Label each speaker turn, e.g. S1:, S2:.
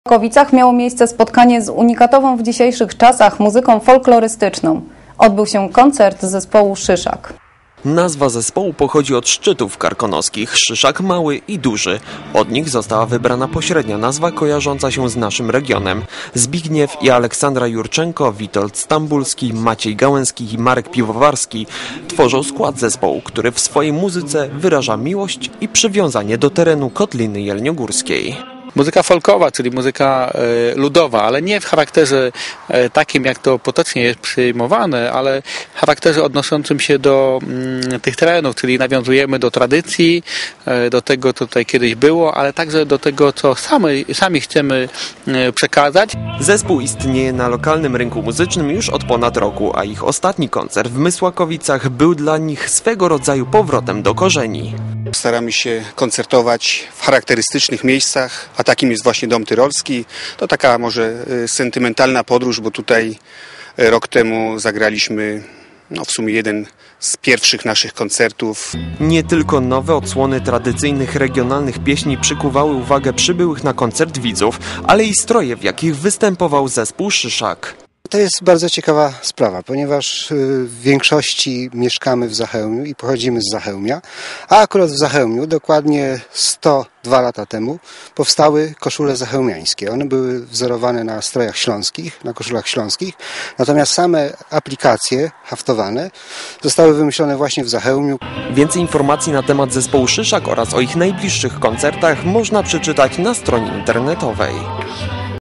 S1: W Kowicach miało miejsce spotkanie z unikatową w dzisiejszych czasach muzyką folklorystyczną. Odbył się koncert zespołu Szyszak.
S2: Nazwa zespołu pochodzi od szczytów karkonoskich, Szyszak Mały i Duży. Od nich została wybrana pośrednia nazwa kojarząca się z naszym regionem. Zbigniew i Aleksandra Jurczenko, Witold Stambulski, Maciej Gałęski i Marek Piwowarski tworzą skład zespołu, który w swojej muzyce wyraża miłość i przywiązanie do terenu Kotliny Jelniogórskiej.
S3: Muzyka folkowa, czyli muzyka ludowa, ale nie w charakterze takim, jak to potocznie jest przyjmowane, ale w charakterze odnoszącym się do tych terenów, czyli nawiązujemy do tradycji, do tego, co tutaj kiedyś było, ale także do tego, co sami chcemy przekazać.
S2: Zespół istnieje na lokalnym rynku muzycznym już od ponad roku, a ich ostatni koncert w Mysłakowicach był dla nich swego rodzaju powrotem do korzeni.
S4: Staramy się koncertować w charakterystycznych miejscach, a takim jest właśnie Dom Tyrolski. To taka może sentymentalna podróż, bo tutaj rok temu zagraliśmy w sumie jeden z pierwszych naszych koncertów.
S2: Nie tylko nowe odsłony tradycyjnych regionalnych pieśni przykuwały uwagę przybyłych na koncert widzów, ale i stroje, w jakich występował zespół Szyszak.
S5: To jest bardzo ciekawa sprawa, ponieważ w większości mieszkamy w Zachełmiu i pochodzimy z Zachełmia, a akurat w Zachełmiu dokładnie 102 lata temu powstały koszule zachełmiańskie. One były wzorowane na strojach śląskich, na koszulach śląskich, natomiast same aplikacje haftowane zostały wymyślone właśnie w Zachełmiu.
S2: Więcej informacji na temat zespołu Szyszak oraz o ich najbliższych koncertach można przeczytać na stronie internetowej.